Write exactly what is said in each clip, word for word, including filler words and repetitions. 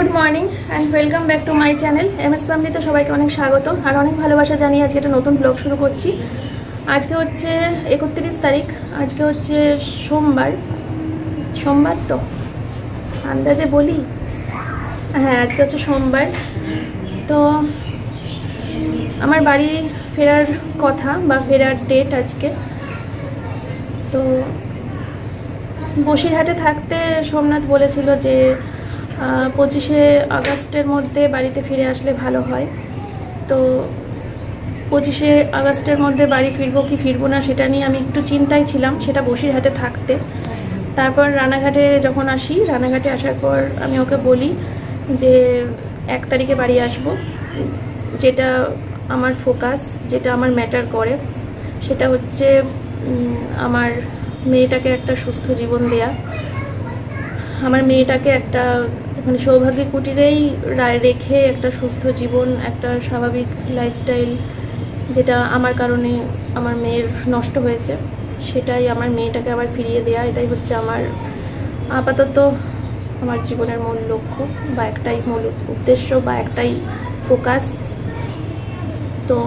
Good morning and welcome back to my channel M S family. तो सबाइके अनेक स्वागत और अनेक भालोबासा जानिए आज एक नतून ब्लग शुरू करছি। आज के होच्छे एकत्रिश तारीख, आज के होच्छे सोमवार सोमवार तो अंदाजे बोली हाँ आज के होच्छे सोमवार। तो आमार बाड़ी फेरार कथा बा फेरार डेट आज के। तो বসিরহাটে থাকতে সোমনাথ বলেছিল যে পঁচিশে আগস্টের মধ্যে বাড়িতে ফিরে আসলে ভালো হয়। তো পঁচিশে আগস্টের মধ্যে বাড়ি ফিরবো কি ফিরবো না সেটা নিয়ে আমি একটু চিন্তায় ছিলাম, সেটা বসিরহাটে থাকতে। তারপর রানাঘাটে যখন আসি, রানাঘাটে আসার পর আমি ওকে বলি যে এক তারিখে বাড়ি আসবো। যেটা আমার ফোকাস, যেটা আমার ম্যাটার করে সেটা হচ্ছে আমার মেয়েটাকে একটা সুস্থ জীবন দেয়া, আমার মেয়েটাকে একটা মানে সৌভাগ্য কুটিরেই রেখে একটা সুস্থ জীবন, একটা স্বাভাবিক লাইফস্টাইল যেটা আমার কারণে আমার মেয়ের নষ্ট হয়েছে সেটাই আমার মেয়েটাকে আবার ফিরিয়ে দেয়া। এটাই হচ্ছে আমার আপাতত আমার জীবনের মূল লক্ষ্য বা একটাই মূল উদ্দেশ্য বা একটাই ফোকাস। তো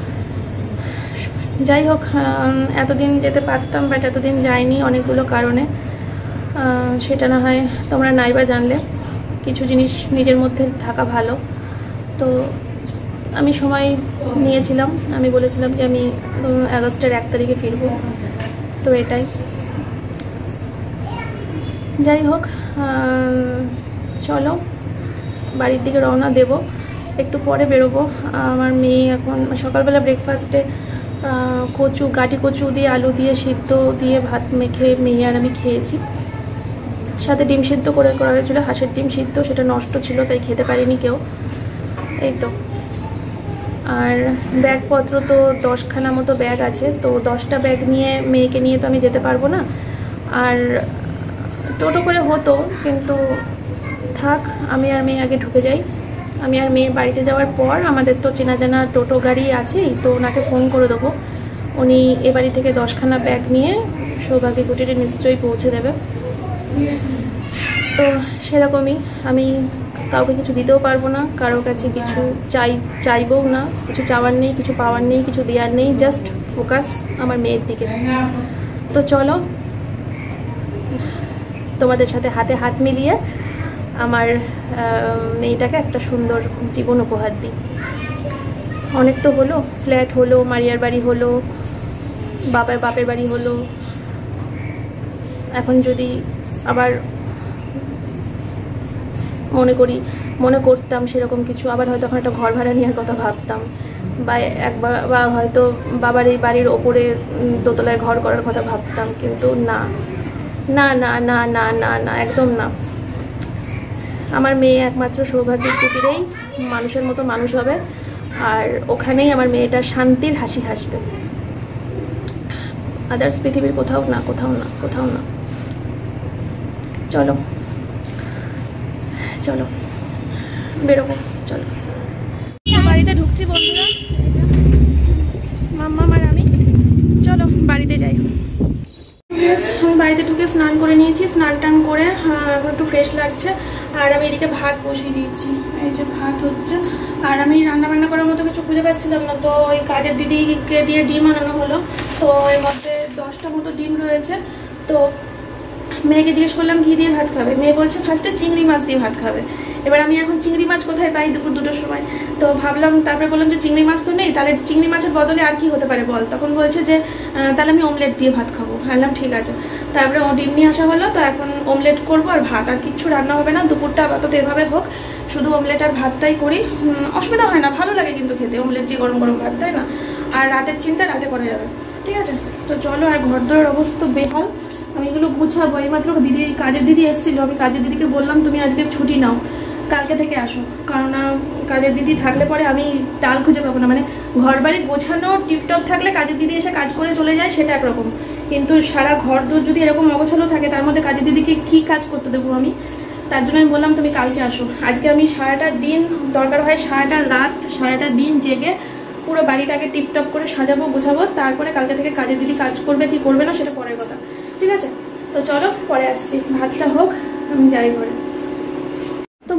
যাই হোক, এতদিন যেতে পারতাম বাট এতদিন যাইনি অনেকগুলো কারণে। সেটা না হয় তোমরা নাইবা জানলে, কিছু জিনিস নিজের মধ্যে থাকা ভালো। তো আমি সময় নিয়েছিলাম, আমি বলেছিলাম যে আমি আগস্টের এক তারিখে ফিরব। তো এটাই যাই হোক, চলো বাড়ির দিকে রওনা দেব, একটু পরে বেরোবো। আমার মেয়ে এখন সকালবেলা ব্রেকফাস্টে কচু গাটি কচু দিয়ে আলু দিয়ে সিদ্ধ দিয়ে ভাত মেখে মেয়ে আর আমি খেয়েছি, সাথে ডিম সিদ্ধ করে করা হয়েছিল, হাঁসের ডিম সিদ্ধ, সেটা নষ্ট ছিল তাই খেতে পারিনি কেউ। এই তো, আর ব্যাগপত্র তো দশখানা মতো ব্যাগ আছে। তো দশটা ব্যাগ নিয়ে মেয়েকে নিয়ে তো আমি যেতে পারবো না। আর টোটো করে হতো কিন্তু থাক, আমি আর মেয়ে আগে ঢুকে যাই। আমি আর মেয়ে বাড়িতে যাওয়ার পর আমাদের তো চেনা জানা টোটো গাড়ি আছেই, তো ওনাকে ফোন করে দেবো, উনি এ বাড়ি থেকে দশখানা ব্যাগ নিয়ে সৌভাগ্য কুটিরে নিশ্চয়ই পৌঁছে দেবে। তো সেরকমই, আমি কাউকে কিছু দিতেও পারবো না, কারোর কাছে কিছু চাই চাইবও না, কিছু চাওয়ার নেই, কিছু পাওয়ার নেই, কিছু দেওয়ার নেই, জাস্ট ফোকাস আমার মেয়ের দিকে। তো চলো তোমাদের সাথে হাতে হাত মিলিয়ে আমার মেয়েটাকে একটা সুন্দর জীবন উপহার দিই। অনেক তো হলো, ফ্ল্যাট হলো, মারিয়ার বাড়ি হলো, বাবার বাপের বাড়ি হলো, এখন যদি আবার মনে করি মনে করতাম সেরকম কিছু, আবার হয়তো এখন একটা ঘর ভাড়া নেওয়ার কথা ভাবতাম, বা একবার বা হয়তো বাবার এই বাড়ির ওপরে দোতলায় ঘর করার কথা ভাবতাম, কিন্তু না না না না না না না একদম না। আমার মেয়ে একমাত্র সৌভাগ্যের কুটিরেই মানুষের মতো মানুষ হবে, আর ওখানেই আমার মেয়েটা শান্তির হাসি হাসবে, আদার্স পৃথিবীর কোথাও না কোথাও না কোথাও না। চলো চলো বেরোবো, চলো বাড়িতে ঢুকছি বন্ধুরা, মাম্মা আর আমি। চলো বাড়িতে যাই। আমি বাড়িতে ঢুকে স্নান করে নিয়েছি, স্নান টান করে এখন একটু ফ্রেশ লাগছে। আর আমি এদিকে ভাত বসিয়ে দিয়েছি, এই যে ভাত হচ্ছে। আর আমি রান্না বান্না করার মতো কিছু খুঁজে পাচ্ছিলাম না, তো ওই কাজের দিদিকে দিয়ে ডিম আনানো হলো। তো এর মধ্যে দশটা মতো ডিম রয়েছে। তো মেয়েকে জিজ্ঞেস করলাম ঘি দিয়ে ভাত খাবে, মেয়ে বলছে ফার্স্টে চিংড়ি মাছ দিয়ে ভাত খাবে। এবার আমি এখন চিংড়ি মাছ কোথায় পাই দুপুর দুটোর সময়? তো ভাবলাম, তারপরে বললাম যে চিংড়ি মাছ তো নেই, তাহলে চিংড়ি মাছের বদলে আর কি হতে পারে বল? তখন বলছে যে তাহলে আমি অমলেট দিয়ে ভাত খাবো। বললাম ঠিক আছে। তারপরে ও ডিম নিয়ে আসা হলো, তো এখন অমলেট করবো আর ভাত, আর কিচ্ছু রান্না হবে না। দুপুরটা আপাতত এভাবে হোক, শুধু অমলেট আর ভাতটাই করি, অসুবিধা হয় না, ভালো লাগে কিন্তু খেতে অমলেট দিয়ে গরম গরম ভাত, তাই না? আর রাতের চিন্তা রাতে করা যাবে, ঠিক আছে? তো চলো, আর ঘর দোরের অবস্থা বেহাল, আমি এগুলো গুছাবো। এইমাত্র দিদি কাজের দিদি এসেছিলো, আমি কাজের দিদিকে বললাম তুমি আজকে ছুটি নাও, কালকে থেকে আসো, কারণ কাজের দিদি থাকলে পরে আমি তাল খুঁজে পাবো না। মানে ঘর বাড়ি গোছানো টিপটপ থাকলে কাজের দিদি এসে কাজ করে চলে যায়, সেটা একরকম, কিন্তু সারা ঘর দোর যদি এরকম অগোছালো থাকে, তার মধ্যে কাজের দিদিকে কি কাজ করতে দেবো আমি? তার জন্য আমি বললাম তুমি কালকে আসো। আজকে আমি সারাটা দিন, দরকার হয় সারাটা রাত, সারাটা দিন জেগে পুরো বাড়িটাকে টিপটপ করে সাজাবো গোছাবো, তারপরে কালকে থেকে কাজের দিদি কাজ করবে কি করবে না সেটা পরের কথা, ঠিক আছে? তো চলো পরে আসছি, ভাতটা হোক, আমি যাই ঘরে। তো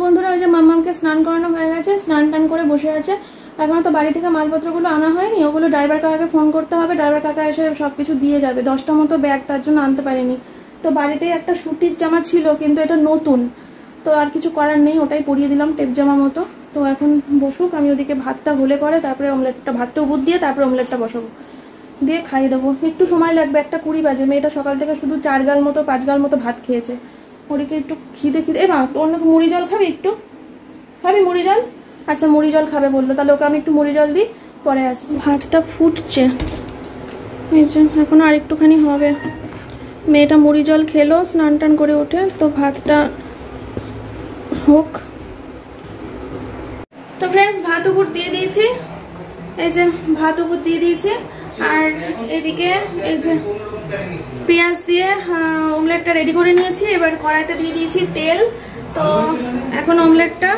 বন্ধুরা ওই যে মাম্মামকে স্নান করানো হয়ে গেছে, স্নান টান করে বসে আছে। এখনো তো বাড়ি থেকে মালপত্রগুলো আনা হয়নি, ওগুলো ড্রাইভার কাকাকে ফোন করতে হবে, ড্রাইভার কাকা এসে সব কিছু দিয়ে যাবে। দশটা মতো ব্যাগ তার জন্য আনতে পারিনি। তো বাড়িতেই একটা সুতির জামা ছিল কিন্তু এটা নতুন, তো আর কিছু করার নেই, ওটাই পরিয়ে দিলাম টেপ জামা মতো। তো এখন বসুক, আমি ওদিকে ভাতটা হলে পরে তারপরে অমলেটটা, ভাতটা উবুর দিয়ে তারপরে অমলেটটা বসাবো, দিয়ে খাইয়ে দেবো। একটু সময় লাগবে, একটা কুড়ি বাজে। মেয়েটা সকাল থেকে শুধু চার গাল মতো পাঁচ গাল মতো ভাত খেয়েছে, ওদিকে একটু খিদে খিদে। এ মা অন্য মুড়ি জল খাবি? একটু খাবি মুড়ি জল? আচ্ছা মুড়ি জল খাবে বললো, তাহলে ওকে আমি একটু মুড়ি জল দিই, পরে আসছি। ভাতটা ফুটছে, এই যে এখন আর একটুখানি হবে। মেয়েটা মুড়ি জল খেলো স্নান টান করে ওঠে, তো ভাতটা হোক। তো ফ্রেন্ডস ভাত উপর দিয়ে দিয়েছি, এই যে ভাত উপর দিয়ে দিয়েছি। আর এদিকে এই যে পেঁয়াজ দিয়ে অমলেটটা রেডি করে নিয়েছি। এবার কড়াইতে দিয়ে দিয়েছি তেল। তো এখন অমলেটটা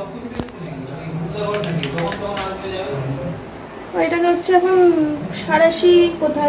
এটাকে হচ্ছে এখন সারাশি, কোথায়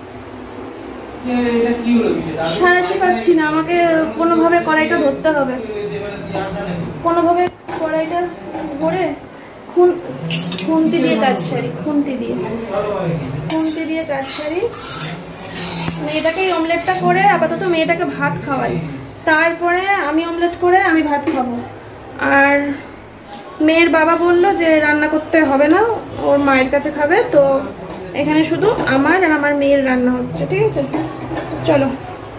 সারাশি পাচ্ছি না, আমাকে কোনোভাবে কড়াইটা ধরতে হবে, কোনোভাবে কড়াইটা ধরে খুন খুন্তি দিয়ে কাজ সারি, খুন্তি দিয়ে খুন্তি দিয়ে কাজ সারি। মেয়েটাকেই অমলেটটা করে আপাতত মেয়েটাকে ভাত খাওয়াই, তারপরে আমি অমলেট করে আমি ভাত খাবো। আর মেয়ের বাবা বললো যে রান্না করতে হবে না, ওর মায়ের কাছে খাবে। তো এখানে শুধু আমার আর আমার মেয়ের রান্না হচ্ছে, ঠিক আছে? চলো।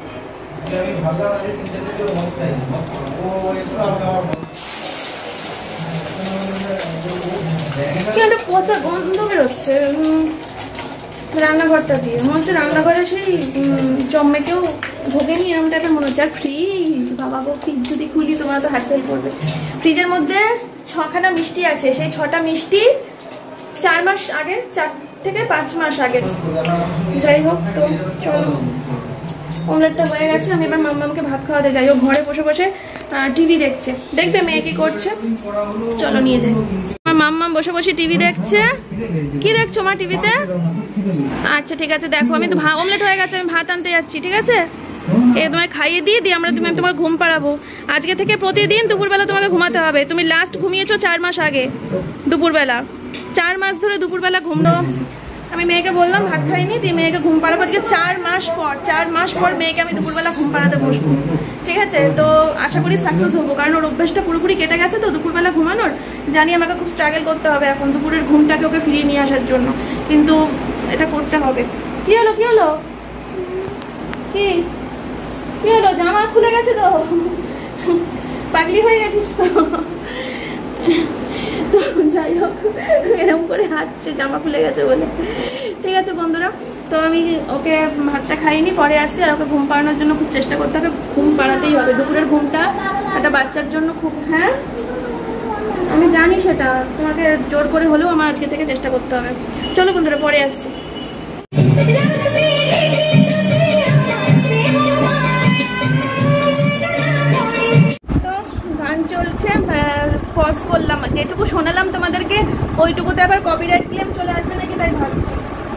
কি একটা পচা গন্ধ বেরোচ্ছে রান্নাঘরটা দিয়ে, মনে হচ্ছে রান্নাঘরে সেই জম্মেকেও ঢোকেনি এরকম টাইপের মনে হচ্ছে। আর ফ্রিজ, বাবা গো ফ্রিজ যদি খুলি তোমরা তো হাত ফেল করবে। ফ্রিজের মধ্যে ছখানা মিষ্টি আছে, সেই ছটা মিষ্টি চার মাস আগে, চার থেকে পাঁচ মাস আগে। যাই হোক, তো চলো অমলেটটা হয়ে গেছে, আমি এবার মাম্মামকে ভাত খাওয়াতে যাই। ও ঘরে বসে বসে টিভি দেখছে, দেখবে মেয়ে কি করছে, চলো নিয়ে যাই। আমার মাম্মাম বসে বসে টিভি দেখছে। কি দেখছো মা টিভিতে? আচ্ছা ঠিক আছে দেখো, আমি তো অমলেট হয়ে গেছে, আমি ভাত আনতে যাচ্ছি, ঠিক আছে? এ তোমায় খাইয়ে দিয়ে দিয়ে আমরা তুমি তোমার ঘুম পাড়াবো। আজকে থেকে প্রতিদিন দুপুরবেলা তোমাকে ঘুমাতে হবে। তুমি লাস্ট ঘুমিয়েছো চার মাস আগে দুপুরবেলা, চার মাস ধরে দুপুরবেলা ঘুমলো। আমি মেয়েকে বললাম ভাত খাইনি, দিয়ে মেয়েকে ঘুম পাড়াবো। আজকে চার মাস পর, চার মাস পর মেয়েকে আমি দুপুরবেলা ঘুম পাড়াতে বসবো, ঠিক আছে? তো আশা করি সাকসেস হবো, কারণ ওর অভ্যাসটা পুরোপুরি কেটে গেছে তো দুপুরবেলা ঘুমানোর। জানি আমাকে খুব স্ট্রাগল করতে হবে এখন দুপুরের ঘুমটাকে ওকে ফিরিয়ে নিয়ে আসার জন্য, কিন্তু এটা করতে হবে। কি হলো কি হলো কি কি হলো? জামা খুলে গেছে তো, পাগলি হয়ে গেছিস তো? যাই হোক, এরকম করে হাঁটছে জামা খুলে গেছে বলে। ঠিক আছে বন্ধুরা, তো আমি ওকে ভাতটা খাইনি, পরে আসছি। আর ওকে ঘুম পাড়ানোর জন্য খুব চেষ্টা করতে হবে, ঘুম পাড়াতেই হবে। দুপুরের ঘুমটা একটা বাচ্চার জন্য খুব, হ্যাঁ আমি জানি সেটা, তোমাকে জোর করে হলেও আমার আজকে থেকে চেষ্টা করতে হবে। চলো বন্ধুরা পরে আসছি। তো গান চলছে, পজ করলাম, যেটুকু শোনালাম তোমাদেরকে ওইটুকুতে আবার কপিরাইট ক্লেম চলে আসবে নাকি তাই ভাবছি।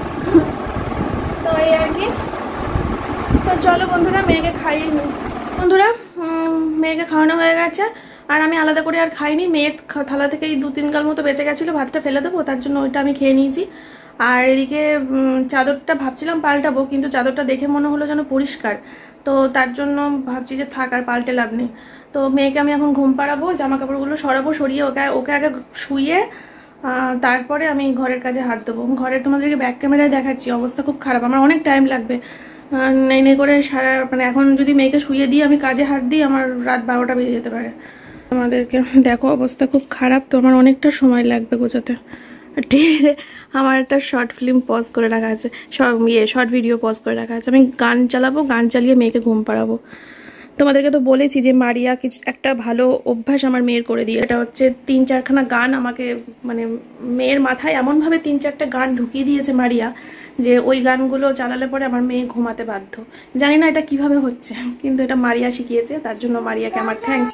তো এই আর কি। তো চলো বন্ধুরা মেয়েকে খাইয়ে নিই। বন্ধুরা মেয়েকে খাওয়ানো হয়ে গেছে, আর আমি আলাদা করে আর খাইনি। মেয়ের থালা থেকে এই দু তিন গাল মতো বেঁচে গেছিলো, ভাতটা ফেলে দেবো, তার জন্য ওইটা আমি খেয়ে নিয়েছি। আর এদিকে চাদরটা ভাবছিলাম পাল্টাবো, কিন্তু চাদরটা দেখে মনে হলো যেন পরিষ্কার, তো তার জন্য ভাবছি যে থাক আর পাল্টে লাভ নেই। তো মেয়েকে আমি এখন ঘুম পাড়াবো, জামা কাপড়গুলো সরাবো, সরিয়ে ওকে ওকে আগে শুইয়ে তারপরে আমি ঘরের কাজে হাত দেবো। ঘরের তোমাদেরকে ব্যাক ক্যামেরায় দেখাচ্ছি, অবস্থা খুব খারাপ, আমার অনেক টাইম লাগবে। নেই নেই করে সারা, মানে এখন যদি মেয়েকে শুয়ে দিই আমি কাজে হাত দিই, আমার রাত বারোটা বেজে যেতে পারে। আমাদেরকে দেখো অবস্থা খুব খারাপ, তো আমার অনেকটা সময় লাগবে গোছাতে। টিভিতে আমার একটা শর্ট ফিল্ম পজ করে রাখা আছে, ইয়ে শর্ট ভিডিও পজ করে রাখা আছে। আমি গান চালাবো, গান চালিয়ে মেয়েকে ঘুম পাড়াবো। তোমাদেরকে তো বলেছি যে মারিয়া কিছু একটা ভালো অভ্যাস আমার মেয়ের করে দিয়ে, এটা হচ্ছে তিন চারখানা গান আমাকে, মানে মেয়ের মাথায় এমনভাবে তিন চারটা গান ঢুকিয়ে দিয়েছে মারিয়া, যে ওই গানগুলো চালালে পরে আমার মেয়ে ঘুমাতে বাধ্য। জানি না এটা কিভাবে হচ্ছে, কিন্তু এটা মারিয়া শিখিয়েছে, তার জন্য মারিয়াকে আমার থ্যাঙ্কস।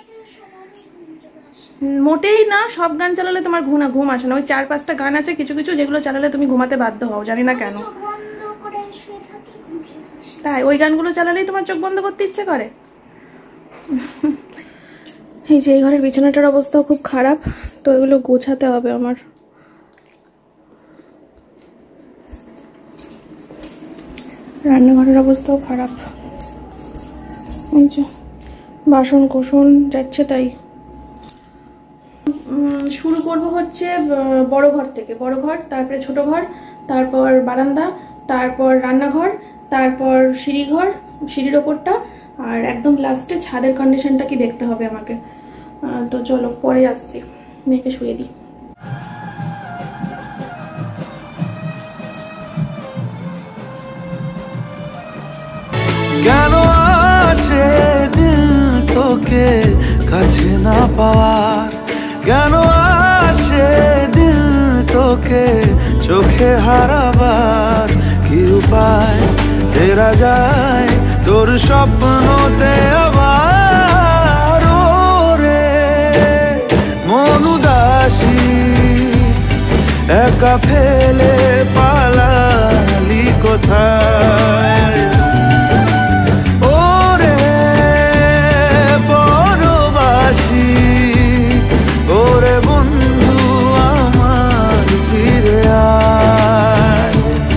মোটেই না, সব গান চালালে তোমার ঘুম ঘুম আসে না। ওই চার পাঁচটা গান আছে কিছু কিছু যেগুলো চালালে তুমি ঘুমাতে বাধ্য হও, জানি না কেন। তাই ওই গানগুলো চালালেই তোমার চোখ বন্ধ করতে ইচ্ছে করে। এই যে এই ঘরের বিছানাটার অবস্থাও খুব খারাপ, তো এগুলো গোছাতে হবে আমার। রান্নাঘরের অবস্থাও খারাপ, এই যে বাসন কোসন যাচ্ছে তাই। শুরু করব হচ্ছে বড় ঘর থেকে, বড় ঘর, তারপরে ছোট ঘর, তারপর বারান্দা, তারপর রান্নাঘর, তারপর সিঁড়িঘর, সিঁড়ির ওপরটা, আর একদম লাস্টে ছাদের কন্ডিশনটা কি দেখতে হবে আমাকে। তো চলো পরে আসছি, মেয়েকে শুয়ে দিই। কেন আসে দিল তোকে কাছে না পাওয়ার, কেন আসে দিল তোকে চোখে হারাবার, কি উপায় ফেরা যায় তোর স্বপ্নতে আবার। ওরে মন উদাসী একা ফেলে পালালি কোথায়, ওরে পরবাসী, ওরে বন্ধু আমার ফিরে আয়।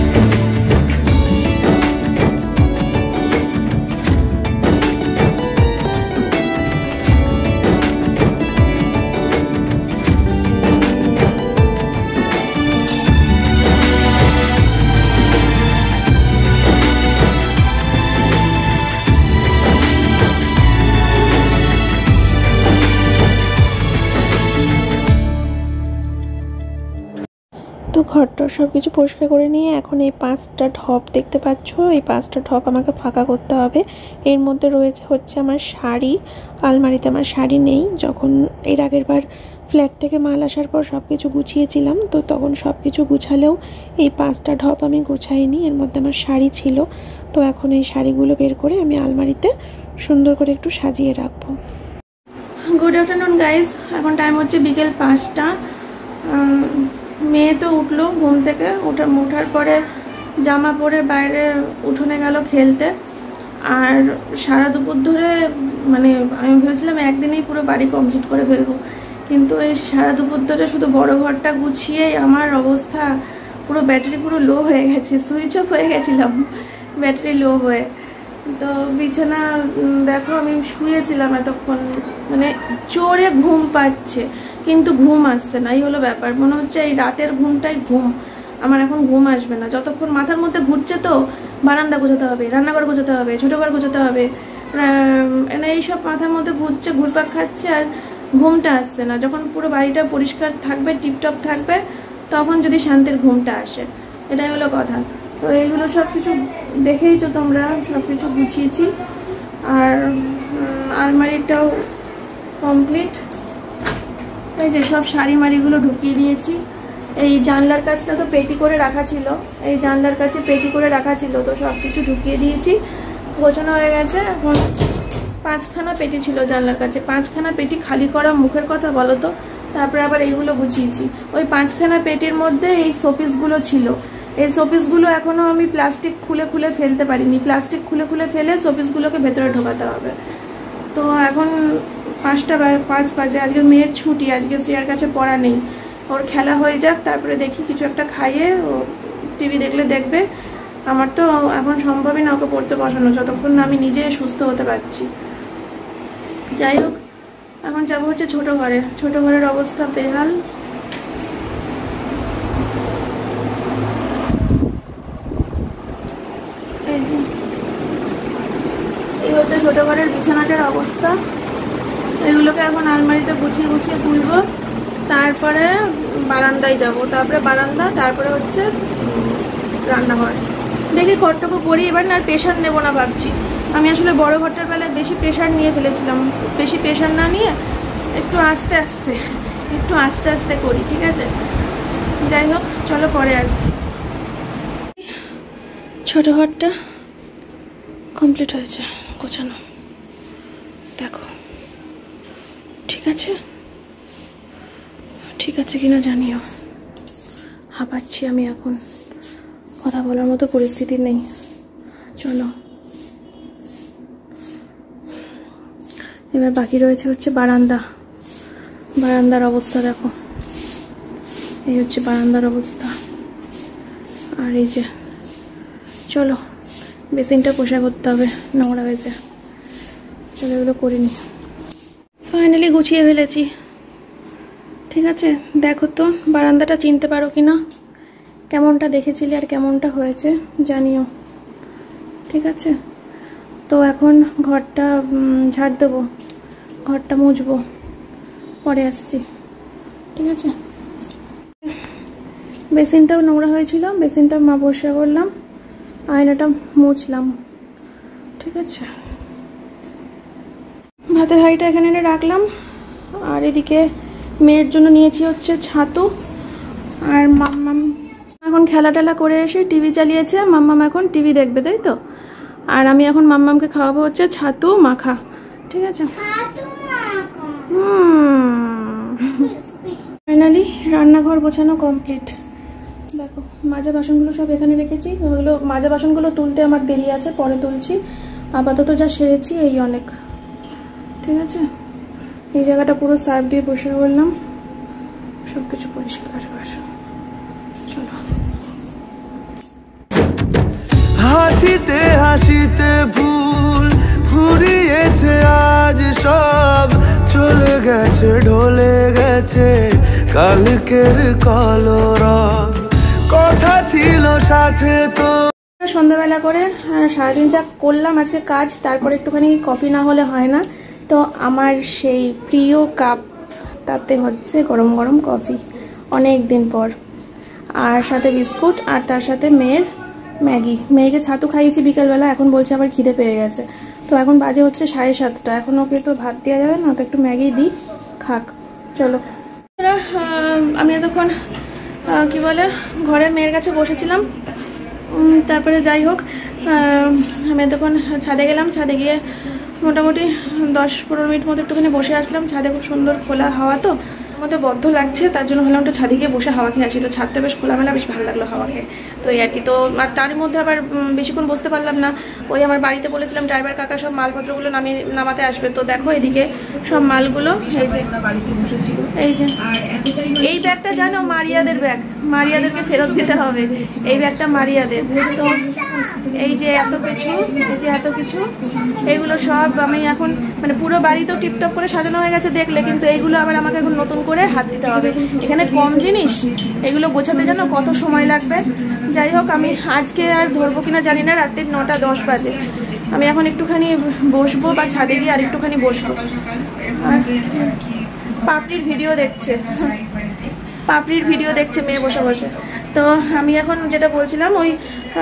তো ঘরটা সব কিছু পরিষ্কার করে নিয়ে এখন এই পাঁচটা ঢপ দেখতে পাচ্ছ, এই পাঁচটা ঢপ আমাকে ফাঁকা করতে হবে। এর মধ্যে রয়েছে হচ্ছে আমার শাড়ি, আলমারিতে আমার শাড়ি নেই। যখন এর আগের বার ফ্ল্যাট থেকে মাল আসার পর সব কিছু গুছিয়েছিলাম, তো তখন সব কিছু গুছালেও এই পাঁচটা ঢপ আমি গুছাইনি, এর মধ্যে আমার শাড়ি ছিল। তো এখন এই শাড়িগুলো বের করে আমি আলমারিতে সুন্দর করে একটু সাজিয়ে রাখবো। গুড আফটারনুন গাইজ, এখন টাইম হচ্ছে বিকেল পাঁচটা। মেয়ে তো উঠলো ঘুম থেকে, ওঠা ওঠার পরে জামা পরে বাইরে উঠোনে গেল খেলতে। আর সারা দুপুর ধরে মানে আমি ভেবেছিলাম একদিনেই পুরো বাড়ি কমপ্লিট করে ফেলবো, কিন্তু এই সারা দুপুর ধরে শুধু বড় ঘরটা গুছিয়েই আমার অবস্থা পুরো ব্যাটারি পুরো লো হয়ে গেছে, সুইচ অফ হয়ে গেছিলাম ব্যাটারি লো হয়ে। তো বিছানা দেখো আমি শুয়েছিলাম এতক্ষণ, মানে জোরে ঘুম পাচ্ছে কিন্তু ঘুম আসছে না, এই হলো ব্যাপার। মনে হচ্ছে এই রাতের ঘুমটাই ঘুম, আমার এখন ঘুম আসবে না। যতক্ষণ মাথার মধ্যে ঘুরছে তো বারান্দা গোছাতে হবে, রান্নাঘর গোছাতে হবে, ছোটো ঘর গোছাতে হবে, এইসব মাথার মধ্যে ঘুরছে, ঘুরপাক খাচ্ছে, আর ঘুমটা আসছে না। যখন পুরো বাড়িটা পরিষ্কার থাকবে, টিপটপ থাকবে, তখন যদি শান্তির ঘুমটা আসে, এটাই হলো কথা। তো এইগুলো সব কিছু দেখেইছো তোমরা, সব কিছু গুছিয়েছি। আর আলমারিটাও কমপ্লিট, এই যে সব শাড়ি মাড়িগুলো ঢুকিয়ে দিয়েছি। এই জানলার কাছটা তো পেটি করে রাখা ছিল, এই জানলার কাছে পেটি করে রাখা ছিল, তো সব কিছু ঢুকিয়ে দিয়েছি, গোছানো হয়ে গেছে। এখন পাঁচখানা পেটি ছিল জানলার কাছে, পাঁচখানা পেটি খালি করা মুখের কথা বলো তো। তারপরে আবার এইগুলো গুছিয়েছি। ওই পাঁচখানা পেটির মধ্যে এই শোপিসগুলো ছিল, এই শোপিসগুলো এখনও আমি প্লাস্টিক খুলে খুলে ফেলতে পারিনি, প্লাস্টিক খুলে খুলে ফেলে শোপিসগুলোকে ভেতরে ঢোকাতে হবে। তো এখন পাঁচটা পাঁচ বাজে, আজকে মেয়ের ছুটি, আজকে সিয়ার কাছে পড়া নেই, ওর খেলা হয়ে যাক, তারপরে দেখি কিছু একটা খাইয়ে ও টিভি দেখলে দেখবে। আমার তো এখন সম্ভবই না ওকে পড়তে বসানো, যতক্ষণ না আমি নিজে সুস্থ হতে পারছি। যাই হোক, এখন যাবো হচ্ছে ছোটো ঘরে। ছোটো ঘরের অবস্থা বেহাল, এই যে এই হচ্ছে ছোটো ঘরের বিছানাটার অবস্থা। এগুলোকে এখন আলমারিতে গুছিয়ে গুছিয়ে তুলবো, তারপরে বারান্দায় যাব, তারপরে বারান্দা, তারপরে হচ্ছে রান্নাঘর। দেখি ঘরটুকু করি এবার, না আর প্রেশার নেবো না ভাবছি। আমি আসলে বড় ঘরটার বেলায় বেশি প্রেশার নিয়ে ফেলেছিলাম, বেশি প্রেশার না নিয়ে একটু আস্তে আস্তে একটু আস্তে আস্তে করি, ঠিক আছে? যাই হোক, চলো পরে আসছি। ছোট ঘরটা কমপ্লিট হয়েছে গোছানো, দেখো ঠিক আছে, ঠিক আছে কিনা জানিও। হাঁপাচ্ছি আমি, এখন কথা বলার মতো পরিস্থিতি নেই। চলো এবার বাকি রয়েছে হচ্ছে বারান্দা। বারান্দার অবস্থা দেখো, এই হচ্ছে বারান্দার অবস্থা। আর এই যে চলো বেসিনটা পরিষ্কার করতে হবে, নোংরা হয়েছে। চলো এগুলো করিনি। ফাইনালি গুছিয়ে ফেলেছি। ঠিক আছে, দেখো তো বারান্দাটা চিনতে পারো কি না, কেমনটা দেখেছিলে আর কেমনটা হয়েছে জানিও। ঠিক আছে, তো এখন ঘরটা ঝাড় দেবো, ঘরটা মুছবো, পরে আসছি। ঠিক আছে, বেসিনটাও নোংরা হয়েছিল, বেসিনটা মা পরিষ্কার করলাম, আয়নাটা মুছলাম। ঠিক আছে, ভাতের হাঁড়িটা এখানে এনে রাখলাম। আর এদিকে মেয়ের জন্য নিয়েছি হচ্ছে ছাতু। আর মাম্মাম এখন খেলা টেলা করে এসে টিভি চালিয়েছে, মাম্মাম এখন টিভি দেখবে, তাই তো। আর আমি এখন মাম্মামকে খাওয়াবো হচ্ছে ছাতু মাখা। ঠিক আছে, ফাইনালি রান্নাঘর গোছানো কমপ্লিট। দেখো মাজা বাসনগুলো সব এখানে রেখেছি, ওগুলো মাজা বাসনগুলো তুলতে আমার দেরি আছে, পরে তুলছি। আপাতত যা সেরেছি এই অনেক। ঠিক আছে, এই জায়গাটা পুরো সার্ফ দিয়ে বসে করলাম, সব কিছু পরিষ্কার। চলো, হাসিতে হাসিতে ভুল ফুরিয়েছে আজ সব, চলে গেছে ঢলে গেছে কালকের কলরব, কথা ছিল সাথে তো। সন্ধ্যাবেলা করে সারাদিন যা করলাম আজকে কাজ, তারপরে একটুখানি কফি না হলে হয় না। তো আমার সেই প্রিয় কাপ, তাতে হচ্ছে গরম গরম কফি অনেক দিন পর, আর সাথে বিস্কুট, আর তার সাথে মেয়ের ম্যাগি। মেয়েকে ছাতু খাইয়েছি বিকেলবেলা, এখন বলছে আবার খিদে পেয়ে গেছে। তো এখন বাজে হচ্ছে সাড়ে সাতটা, এখন ওকে তো ভাত দেওয়া যাবে না, তো একটু ম্যাগি দিই, খাক। চলো, আমি এতক্ষণ কি বলে ঘরে মেয়ের কাছে বসেছিলাম। তারপরে যাই হোক, আমি এতক্ষণ ছাদে গেলাম, ছাদে গিয়ে মোটামুটি দশ পনেরো মিনিট মতো একটুখানি বসে আসলাম। ছাদে খুব সুন্দর খোলা হাওয়া, তো আমাদের বদ্ধ লাগছে, তার জন্য ভাবলাম একটু ছাদে গিয়ে বসে হাওয়া খেয়ে আসি। তো ছাদটা বেশ খোলামেলা, বেশ ভালো লাগলো হাওয়া খেয়ে। তো এই আর কি। তো আর তার মধ্যে আবার বেশিক্ষণ বসতে পারলাম না, ওই আমার বাড়িতে বলেছিলাম ড্রাইভার কাকা সব মালপত্রগুলো নামিয়ে নামাতে আসবে। তো দেখো এদিকে সব মালগুলো, এই যে এই যে এই ব্যাগটা জানো মারিয়াদের ব্যাগ, মারিয়াদেরকে ফেরত দিতে হবে। এই ব্যাগটা মারিয়াদের। তো এই যে এত কিছু, এই যে এত কিছু, এইগুলো সব আমি এখন মানে পুরো বাড়ি তো টিপটপ করে সাজানো হয়ে গেছে দেখলে, কিন্তু এইগুলো আবার আমাকে এখন নতুন করে হাত দিতে হবে। এখানে কম জিনিস, এগুলো গোছাতে জানো কত সময় লাগবে। যাই হোক, আমি আজকে আর ধরবো কিনা জানি না, রাত্রির নটা দশ বাজে। আমি এখন একটুখানি বসবো বা ছাদে গিয়ে আর একটুখানি বসবো। আর পাপড়ির ভিডিও দেখছে, পাপড়ির ভিডিও দেখছে মেয়ে বসে বসে। তো আমি এখন যেটা বলছিলাম, ওই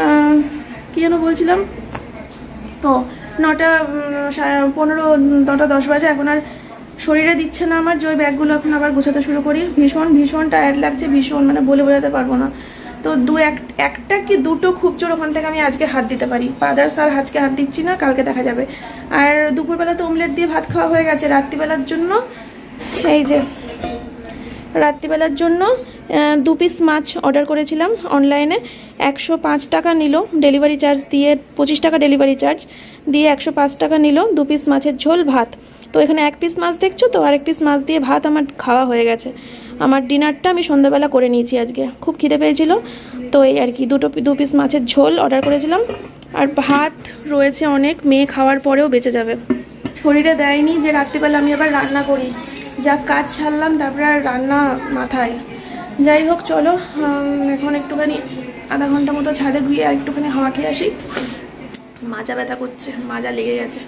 কি যেন বলছিলাম, ও নটা পনেরো নটা দশ বাজে, এখন আর শরীরে দিচ্ছে না আমার যে ওই ব্যাগগুলো এখন আবার গোছাতে শুরু করি। ভীষণ ভীষণ টায়ার্ড লাগছে, ভীষণ, মানে বলে বোঝাতে পারবো না। তো দু এক একটা কি দুটো খুব জোর ওখান থেকে আমি আজকে হাত দিতে পারি, আদার্স আর আজকে হাত দিচ্ছি না, কালকে দেখা যাবে। আর দুপুরবেলা তো অমলেট দিয়ে ভাত খাওয়া হয়ে গেছে। রাত্রিবেলার জন্য এই যে রাত্রিবেলার জন্য দু পিস মাছ অর্ডার করেছিলাম অনলাইনে, একশো পাঁচ টাকা নিল ডেলিভারি চার্জ দিয়ে, পঁচিশ টাকা ডেলিভারি চার্জ দিয়ে একশো পাঁচ টাকা নিল দু পিস মাছের ঝোল ভাত। তো এখানে এক পিস মাছ দেখছো তো, আর এক পিস মাছ দিয়ে ভাত আমার খাওয়া হয়ে গেছে। আমার ডিনারটা আমি সন্ধ্যাবেলা করে নিয়েছি আজকে, খুব খিদে পেয়েছিল। তো এই আর কি, দুটো দু পিস মাছের ঝোল অর্ডার করেছিলাম, আর ভাত রয়েছে অনেক, মেয়ে খাওয়ার পরেও বেঁচে যাবে। শরীরে দেয়নি যে রাত্রিবেলা আমি আবার রান্না করি, যা কাজ ছাড়লাম তারপরে আর রান্না মাথায়। যাই হোক চলো, এখন একটুখানি আধা ঘন্টা মতো ছাদে গিয়ে আর একটুখানি হাওয়া খেয়ে আসি। মাজা ব্যথা করছে, মাজা লেগে গেছে।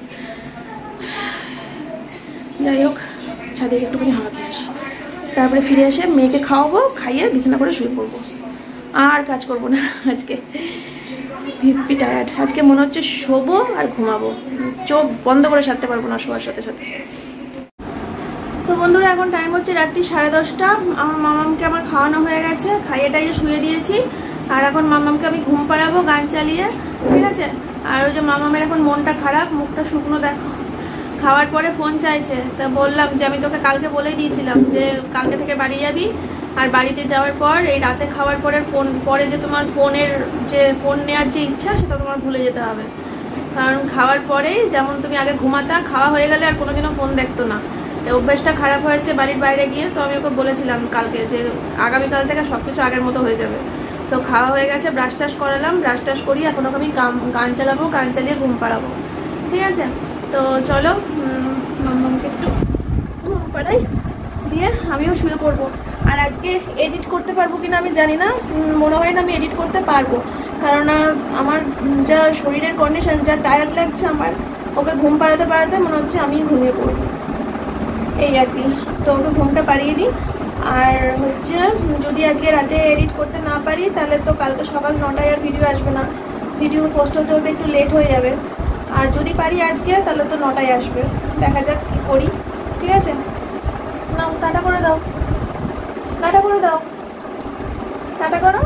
যাই হোক, ছাদে একটুখানি হাওয়া খেয়ে আসি, তারপরে ফিরে এসে মেয়েকে খাওয়াবো, খাইয়ে বিছানা করে শুয়ে পড়বো, আর কাজ করবো না আজকে। ভিপি টায়ার্ড আজকে, মনে হচ্ছে শোবো আর ঘুমাবো, চোখ বন্ধ করে সারতে পারবো না শোয়ার সাথে সাথে। তো বন্ধুরা, এখন টাইম হচ্ছে রাত্রি সাড়ে দশটা। আমার মামামকে আমার খাওয়ানো হয়ে গেছে, খাইয়ে টাইয়ে শুয়ে দিয়েছি। আর এখন মামামকে আমি ঘুম পাড়াবো গান চালিয়ে, ঠিক আছে। আর ওই যে মামামের এখন মনটা খারাপ, মুখটা শুকনো দেখো, খাওয়ার পরে ফোন চাইছে। তা বললাম যে আমি তোকে কালকে বলেই দিয়েছিলাম যে কালকে থেকে বাড়ি যাবি, আর বাড়িতে যাওয়ার পর এই রাতে খাওয়ার পরে ফোন পরে যে তোমার ফোনের যে ফোন নেওয়ার যে ইচ্ছা সেটা তোমার ভুলে যেতে হবে। কারণ খাওয়ার পরেই যেমন তুমি আগে ঘুমাতা, খাওয়া হয়ে গেলে আর কোনোদিনও ফোন দেখতো না। এই অভ্যাসটা খারাপ হয়েছে বাড়ির বাইরে গিয়ে। তো আমি ওকে বলেছিলাম কালকে যে আগামীকাল থেকে সব কিছু আগের মতো হয়ে যাবে। তো খাওয়া হয়ে গেছে, ব্রাশ টাশ করালাম, ব্রাশ টাশ করি এখন ওকে আমি গান চালাবো, গান চালিয়ে ঘুম পাড়াবো। ঠিক আছে, তো চলো মাম্মামকে একটু ঘুম পাড়াই, দিয়ে আমিও শুয়ে পড়বো। আর আজকে এডিট করতে পারবো কিনা আমি জানি না, মনে হয় না আমি এডিট করতে পারবো, কারণ আমার যা শরীরের কন্ডিশন, যা টায়ার্ড লাগছে আমার, ওকে ঘুম পাড়াতে পাড়াতে মনে হচ্ছে আমি ঘুমিয়ে পড়বো, এই আর কি। তো ওকে ঘুমটা পাড়িয়ে দিই। আর হচ্ছে যদি আজকে রাতে এডিট করতে না পারি তাহলে তো কালকে সকাল নটায় আর ভিডিও আসবে না, ভিডিও পোস্ট হতে হতে একটু লেট হয়ে যাবে। আর যদি পারি আজকে তাহলে তো নটায় আসবে, দেখা যাক কী করি। ঠিক আছে, নাও টাটা করে দাও, টাটা করে দাও, টাটা করো,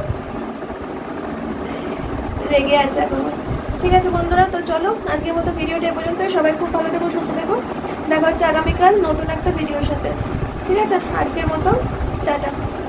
রেগে আছে এখন। ঠিক আছে বন্ধুরা, তো চলো আজকের মতো ভিডিওটা এ পর্যন্ত। সবাই খুব ভালো থেকো, সুস্থ থেকো, দেখা হচ্ছে আগামীকাল নতুন একটা ভিডিওর সাথে। ঠিক আছে, আজকের মতো টাটা।